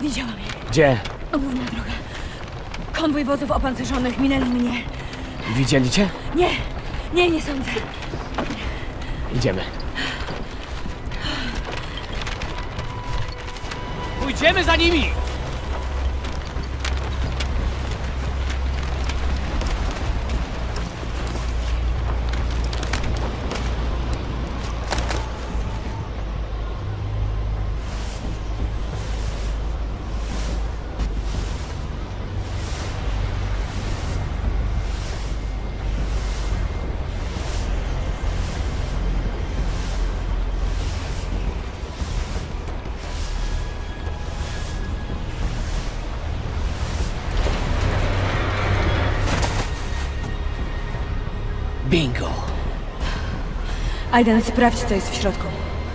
Widziałam ich. Gdzie? Główna droga. Konwój wozów opancerzonych minęli mnie. Widzieli cię? Nie sądzę. Idziemy. Pójdziemy za nimi! Bingo. Aiden, sprawdź, co jest w środku.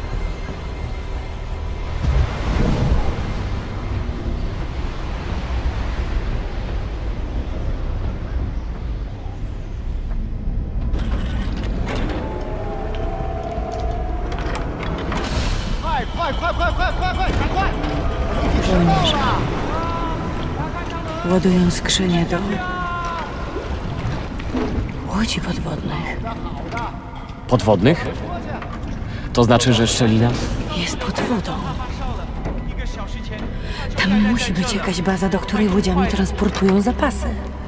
Żołnierze ładują skrzynię do łodzi podwodnych. Podwodnych? To znaczy, że szczelina? Jest pod wodą. Tam musi być jakaś baza, do której łodziami transportują zapasy.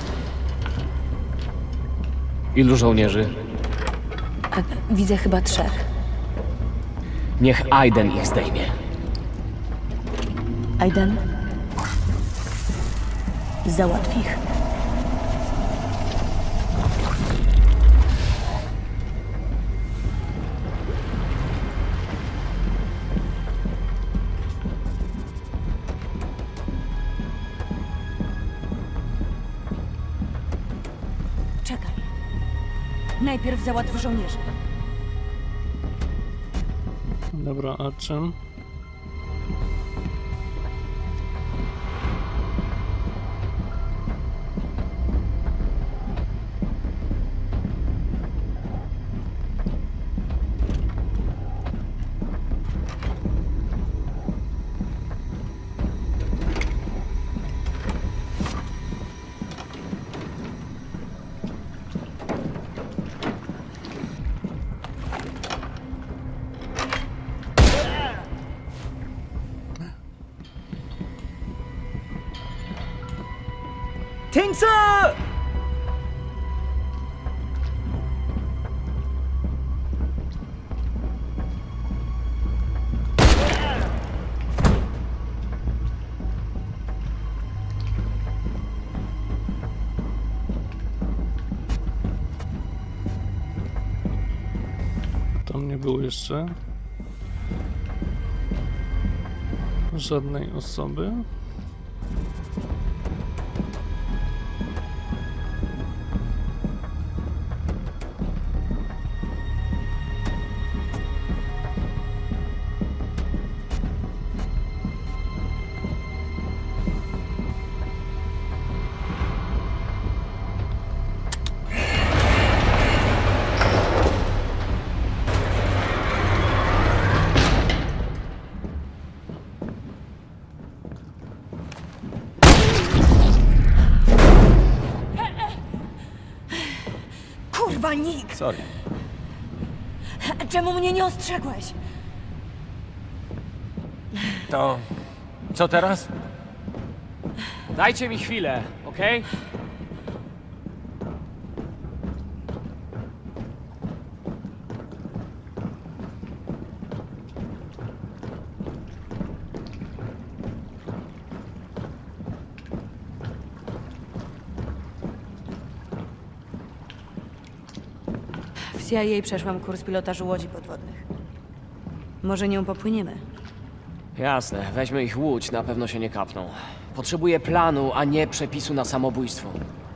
Ilu żołnierzy? Widzę chyba 3. Niech Aiden ich zdejmie. Aiden? Załatw ich. Czekaj. Najpierw załatw żołnierzy. Dobra, a czym? Tam nie było jeszcze żadnej osoby. Kurwa, Nick! Sorry. Czemu mnie nie ostrzegłeś? To... co teraz? Dajcie mi chwilę, okej? W CIA przeszłam kurs pilotażu łodzi podwodnych. Może nią popłyniemy? Jasne, weźmy ich łódź, na pewno się nie kapną. Potrzebuję planu, a nie przepisu na samobójstwo.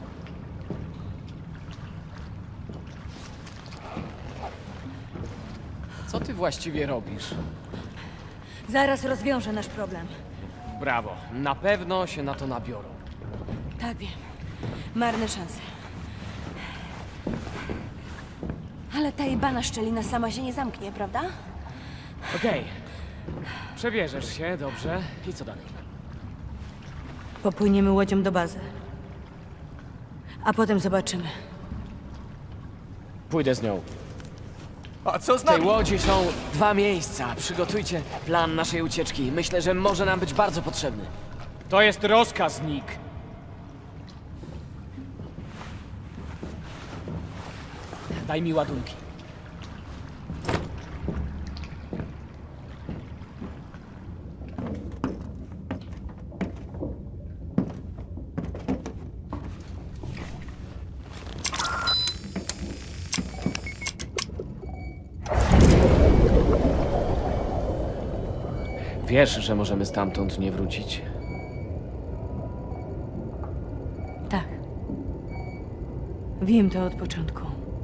Co ty właściwie robisz? Zaraz rozwiążę nasz problem. Brawo, na pewno się na to nabiorą. Tak, wiem. Marne szanse. Ale ta jebana szczelina sama się nie zamknie, prawda? Okej. Przebierzesz się, dobrze. I co dalej? Popłyniemy łodzią do bazy. A potem zobaczymy. Pójdę z nią. A co z W tej nami? łodzi są 2 miejsca. Przygotujcie plan naszej ucieczki. Myślę, że może nam być bardzo potrzebny. To jest rozkaz, Nick. Daj mi ładunki. Wiesz, że możemy stamtąd nie wrócić? Tak. Wiem to od początku.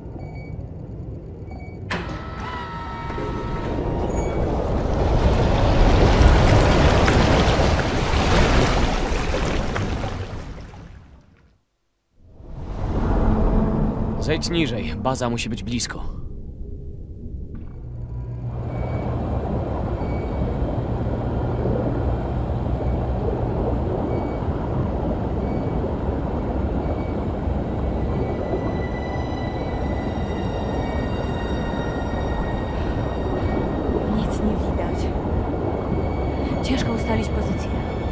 Zejdź niżej. Baza musi być blisko. Nic nie widać. Ciężko ustalić pozycję.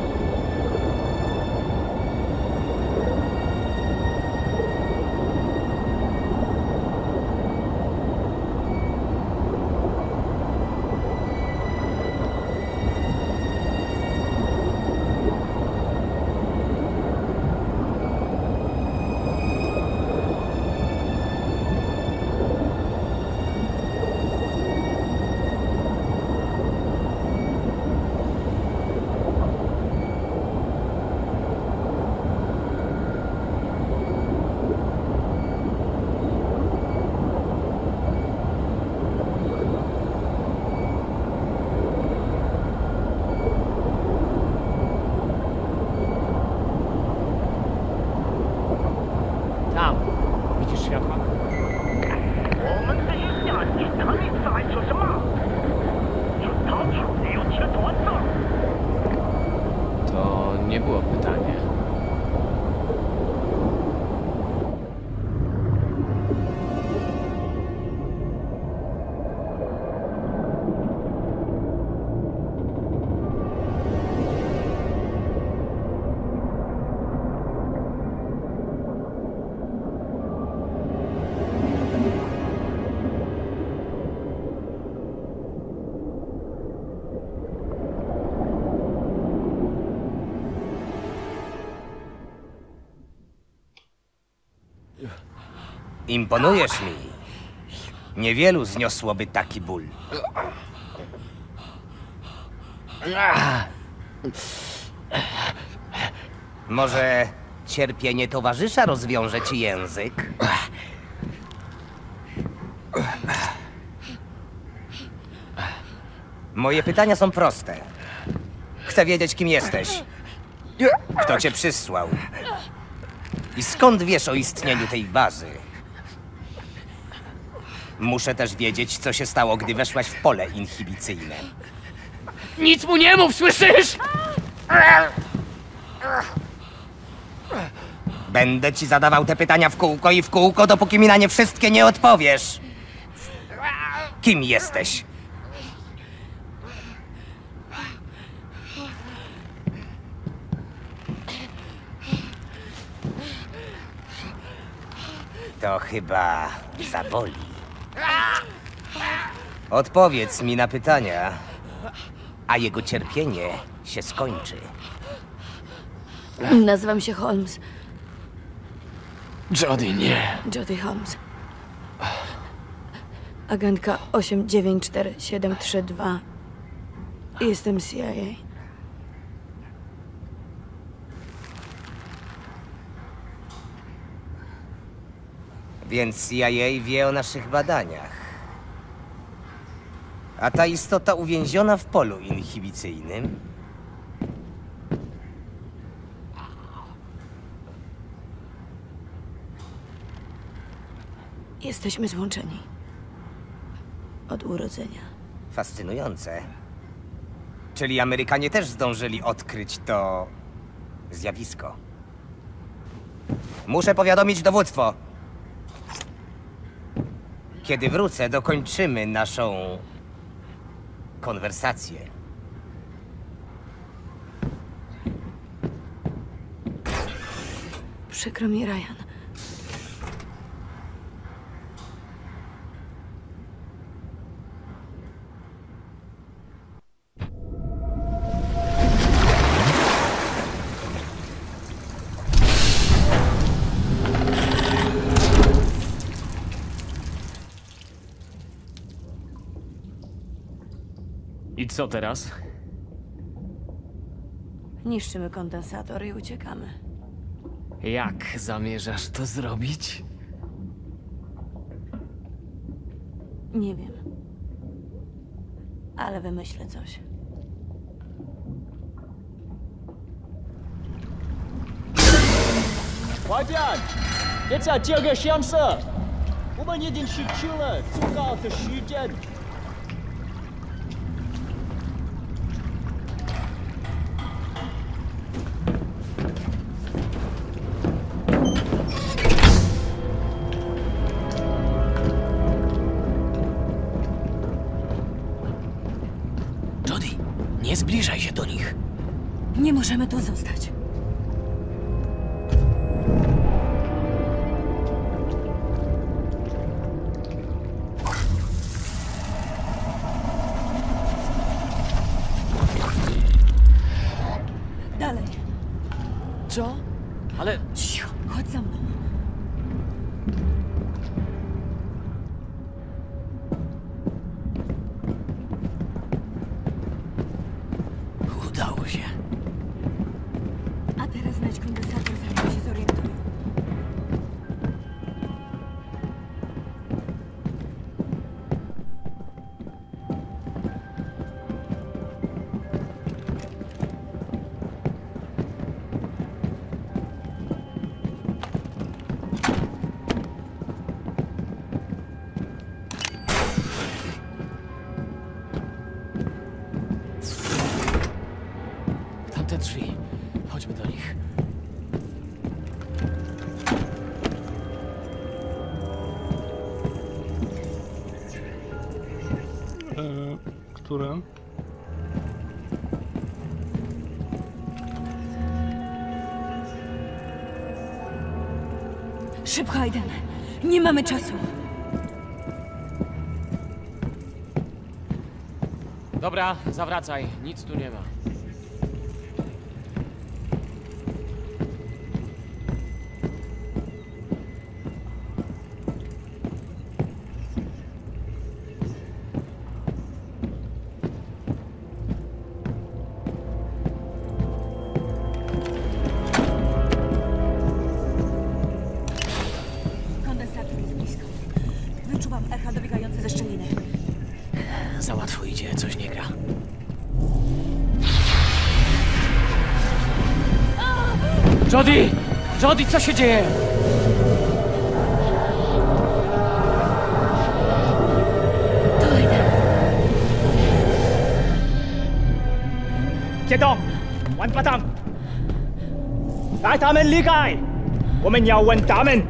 Tam. Widzisz światła? 我们这一下你可以猜出什么？出逃出没有吃多少？ To nie było pytanie. Imponujesz mi. Niewielu zniosłoby taki ból. Może cierpienie towarzysza rozwiąże ci język? Moje pytania są proste. Chcę wiedzieć, kim jesteś. Kto cię przysłał? I skąd wiesz o istnieniu tej bazy? Muszę też wiedzieć, co się stało, gdy weszłaś w pole inhibicyjne. Nic mu nie mów, słyszysz? Będę ci zadawał te pytania w kółko, dopóki mi na nie wszystkie nie odpowiesz. Kim jesteś? To chyba zaboli. Odpowiedz mi na pytania, a jego cierpienie się skończy. Nazywam się Holmes. Jody, nie. Jody Holmes. Agentka 894732. Jestem CIA. Więc CIA wie o naszych badaniach. A ta istota uwięziona w polu inhibicyjnym? Jesteśmy złączeni. Od urodzenia. Fascynujące. Czyli Amerykanie też zdążyli odkryć to zjawisko. Muszę powiadomić dowództwo. Kiedy wrócę, dokończymy naszą konwersację. Przykro mi, Ryan. I co teraz? Niszczymy kondensator i uciekamy. Jak zamierzasz to zrobić? Nie wiem. Ale wymyślę coś. 快点！一隻只有嘅相色，我們已經失去了足夠的時間。 Jody, nie zbliżaj się do nich. Nie możemy tu zostać. Dalej. Co? Ale... Cicho, chodź za mną. Udało się. A teraz znajdź kondensator, zanim się zorientują. Tamte drzwi. Chodźmy do nich. Które? Szybko, Aiden. Nie mamy czasu. Dobra, zawracaj. Nic tu nie ma. Kondensator jest blisko. Wyczuwam echa dobiegające ze szczeliny. Za łatwo idzie, coś nie gra. Jody! Jody, co się dzieje? To Aiden. 接到，玩不当，帶他們離開，我們要問他們。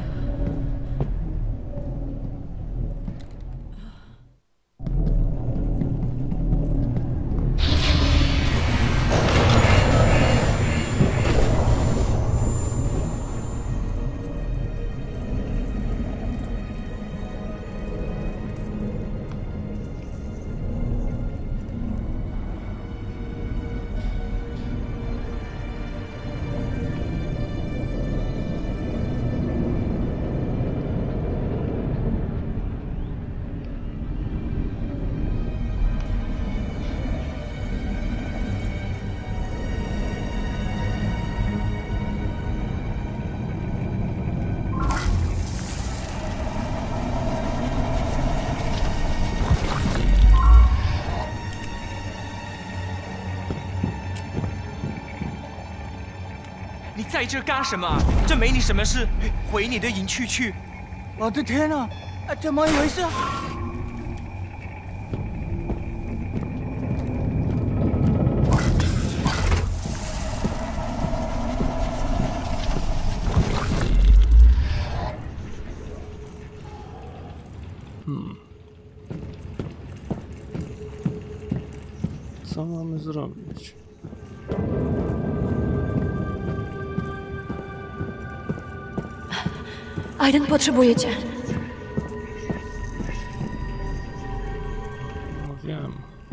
你在这干什么？这没你什么事，回你的营区去。 我的天啊，怎麼一回事？ Co mamy zrobić? Aiden, potrzebujecie. No wiem.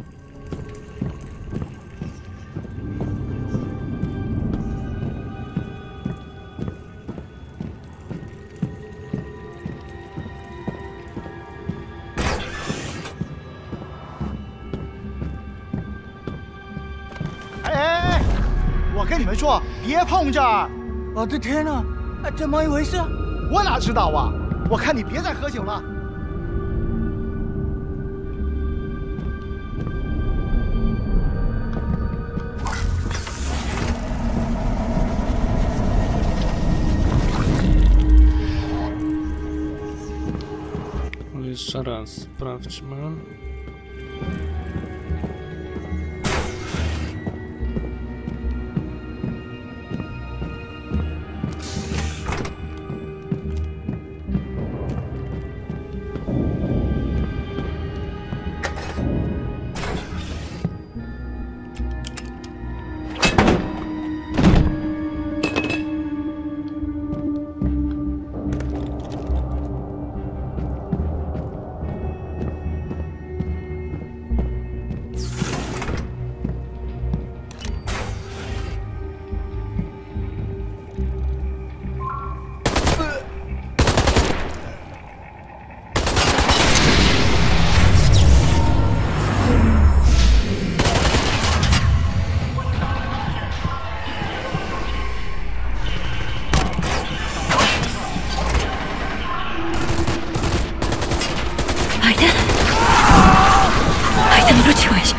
哎，我跟你们说，别碰这儿！我的天哪，怎么一回事？我哪知道啊！我看你别再喝酒了。 Jeszcze raz sprawdźmy. Aiden, wróciłeś.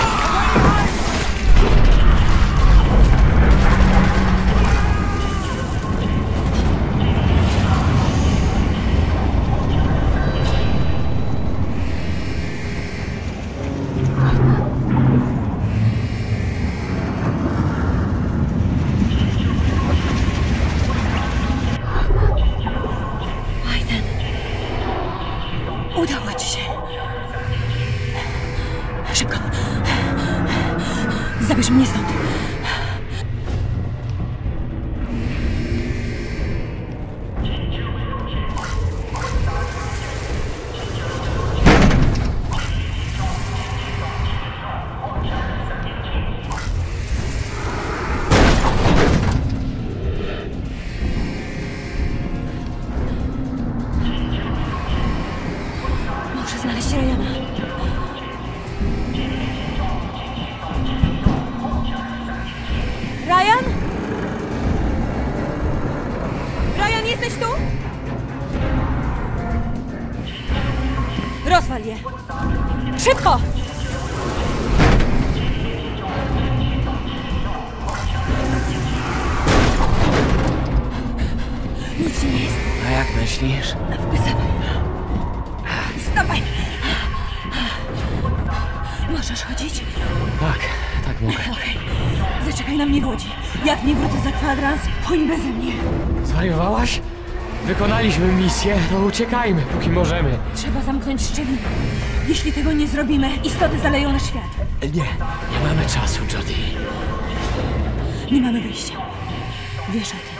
Aiden, udało ci się. Szybko. Zabierz mnie stąd. Muszę znaleźć Ryana. Ryan? Ryan, jesteś tu? Rozwal je. Szybko! Nic ci nie jest. A jak myślisz? Wstawaj. Wstawaj. Możesz chodzić? Tak mogę. Okej. Zaczekaj na mnie w łodzi. Jak nie wrócę za kwadrans, płyń beze mnie. Zwariowałaś? Wykonaliśmy misję, to uciekajmy, póki możemy. Trzeba zamknąć szczelinę. Jeśli tego nie zrobimy, istoty zaleją nasz świat. Nie mamy czasu, Jodie. Nie mamy wyjścia. Wiesz o tym.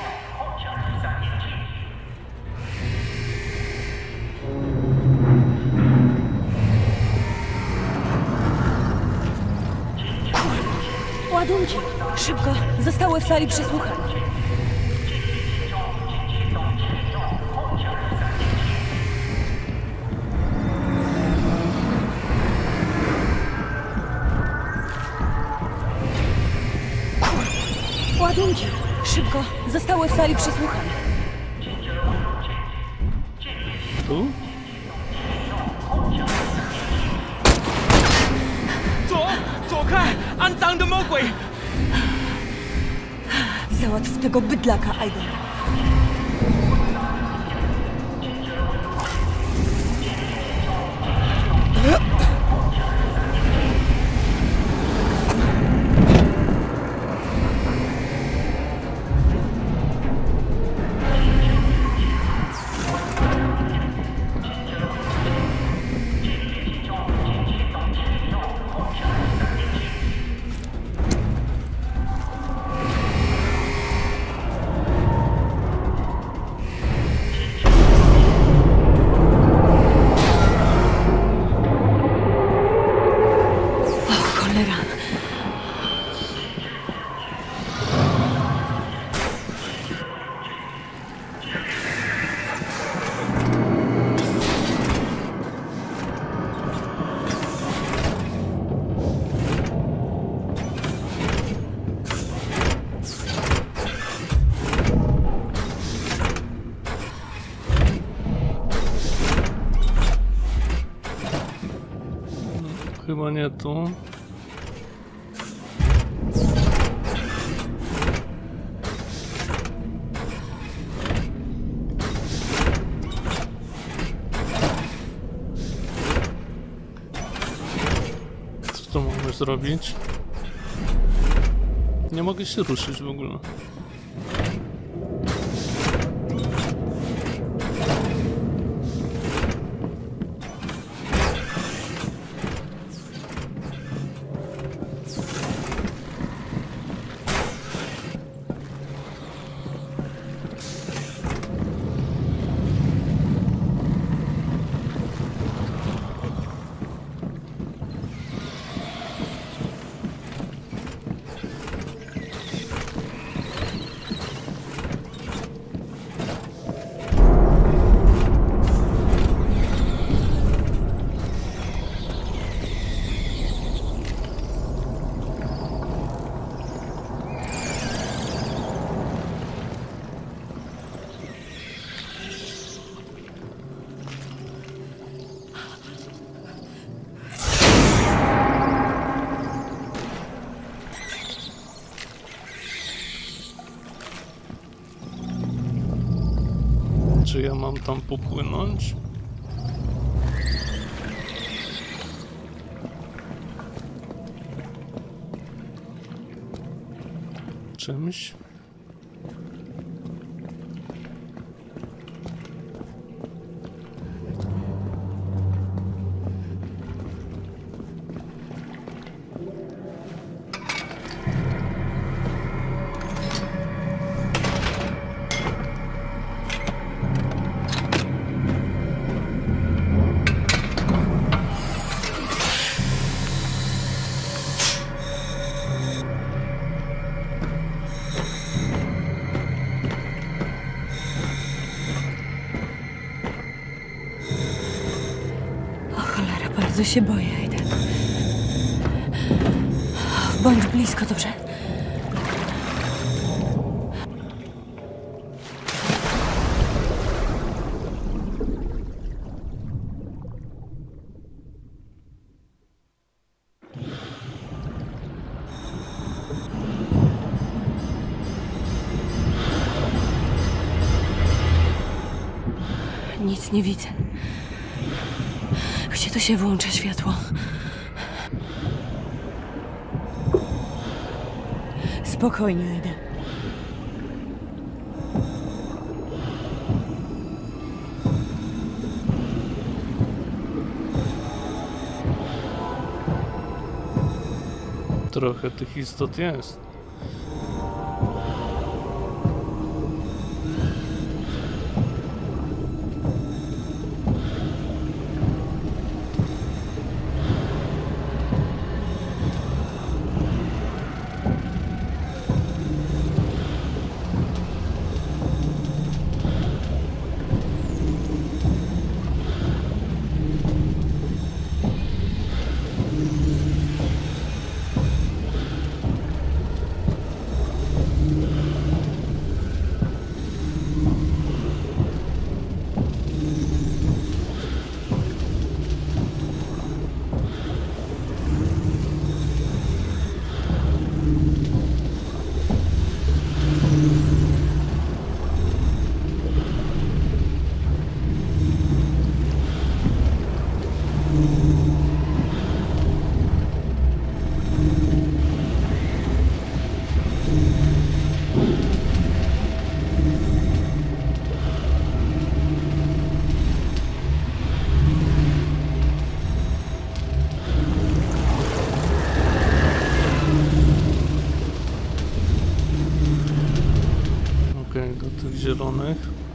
Ładunki! Szybko! Zostały w sali przesłuchań. Ładunki! Szybko! Zostały w sali przesłuchań. Tu? 走开！肮脏的魔鬼！ Załatw tego bydlaka, Aiden. Chyba nie tu. Co to mamy zrobić? Nie mogę się ruszyć w ogóle. Czy ja mam tam popłynąć? Czymś? Bardzo się boję, Aiden. Bądź blisko, dobrze? Nic nie widzę. Gdzie tu się włącza światło? Spokojnie, Aiden. Trochę tych istot jest. Do tych zielonych.